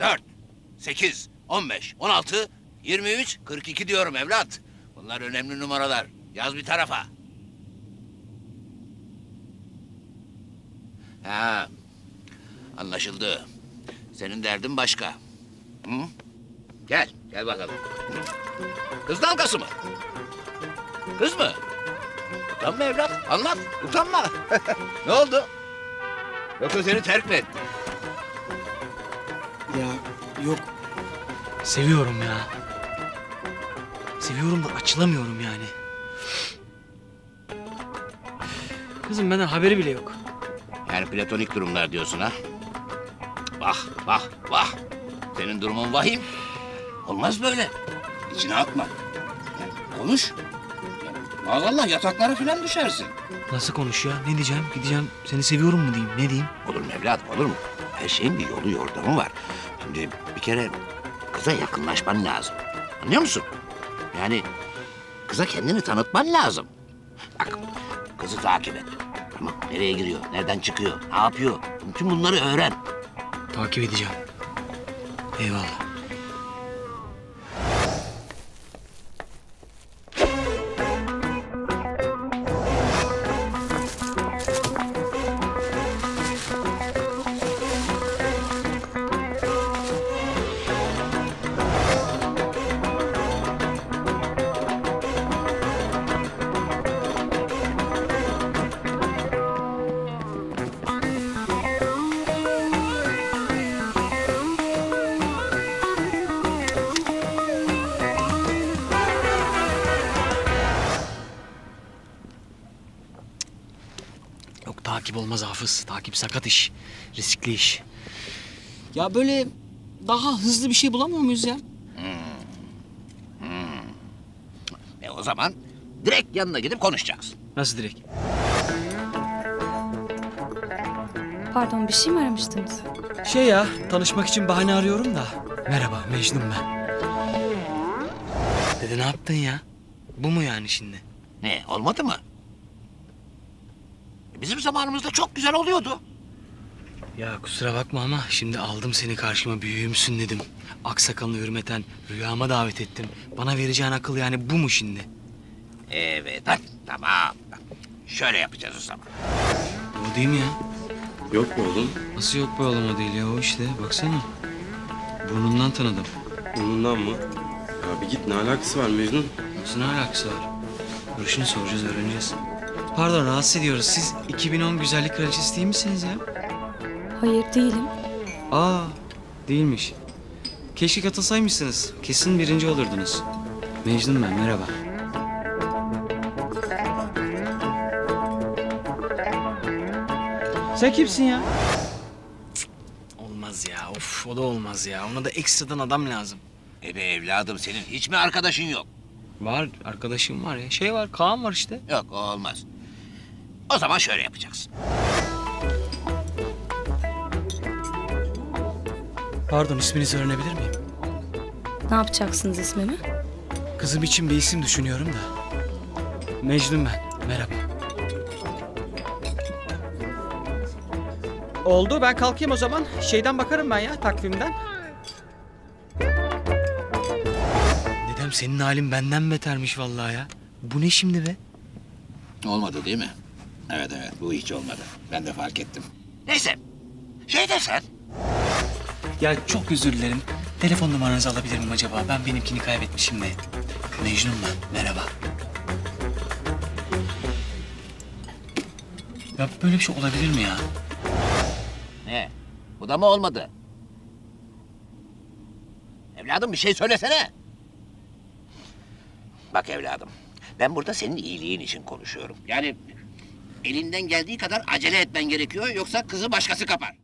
4, 8, 15, 16, 23, 42 diyorum evlat. Bunlar önemli numaralar. Yaz bir tarafa. Ha, anlaşıldı. Senin derdin başka. Hı? Gel, gel bakalım. Kız dalgası mı? Kız mı? Utanma evlat, anlat. Utanma. Ne oldu? Yoksa seni terk mi etti? Ya yok. Seviyorum ya. Seviyorum da açılamıyorum yani. Kızım benden haberi bile yok. Yani platonik durumlar diyorsun ha? Vah, vah, vah. Senin durumun vahim. Olmaz böyle. İçine atma. Yani konuş. Yani maazallah yataklara falan düşersin. Nasıl konuş ya? Ne diyeceğim? Gideceğim seni seviyorum mu diyeyim? Ne diyeyim? Olur mu evladım, olur mu? Her şeyin bir yolu yordamı var. Şimdi bir kere kıza yakınlaşman lazım. Anlıyor musun? Yani kıza kendini tanıtman lazım. Bak, kızı takip et. Tamam, nereye giriyor, nereden çıkıyor, ne yapıyor? Bütün bunları öğren. Takip edeceğim. Eyvallah. Yok takip olmaz Hafız. Takip sakat iş. Riskli iş. Ya böyle daha hızlı bir şey bulamıyor muyuz ya? O zaman direkt yanına gidip konuşacaksın. Nasıl direkt? Pardon, bir şey mi aramıştınız? Şey ya, tanışmak için bahane arıyorum da. Merhaba, Mecnun ben. Dede ne yaptın ya? Bu mu yani şimdi? Ne, olmadı mı? Bizim zamanımızda çok güzel oluyordu. Ya kusura bakma ama şimdi aldım seni karşıma büyüğümsün dedim. Aksakalını hürmeten rüyama davet ettim. Bana vereceğin akıl yani bu mu şimdi? Evet, hadi, tamam. Şöyle yapacağız o zaman. O değil mi ya? Yok mu oğlum? Nasıl yok be oğlum o değil ya o işte baksana. Burnundan tanıdım. Onundan mı? Ya bir git, ne alakası var Mecnun? Nasıl ne alakası var? Dur şimdi soracağız öğreneceğiz. Pardon rahatsız ediyoruz. Siz 2010 güzellik kraliçesi değil misiniz ya? Hayır, değilim. Aa değilmiş. Keşke katılsaymışsınız. Kesin birinci olurdunuz. Mecnun ben merhaba. Sen kimsin ya? Olmaz ya. Of o da olmaz ya. Ona da ekstradan adam lazım. Be evladım, senin hiç mi arkadaşın yok? Var arkadaşım var ya. Şey var Kaan var işte. Yok, o olmaz. O zaman şöyle yapacaksın. Pardon isminizi öğrenebilir miyim? Ne yapacaksınız ismimi? Kızım için bir isim düşünüyorum da. Mecnun ben. Merhaba. Oldu, ben kalkayım o zaman. Şeyden bakarım ben ya, takvimden. Dedem senin halin benden betermiş vallahi ya. Bu ne şimdi be? Olmadı değil mi? Evet, bu hiç olmadı. Ben de fark ettim. Neyse, şey desen. Ya çok özür dilerim. Telefon numaranızı alabilir miyim acaba? Ben benimkini kaybetmişim de. Mecnun ben. Merhaba. Ya böyle bir şey olabilir mi ya? Ne? Bu da mı olmadı? Evladım bir şey söylesene. Bak evladım, ben burada senin iyiliğin için konuşuyorum. Yani elinden geldiği kadar acele etmen gerekiyor, yoksa kızı başkası kapar.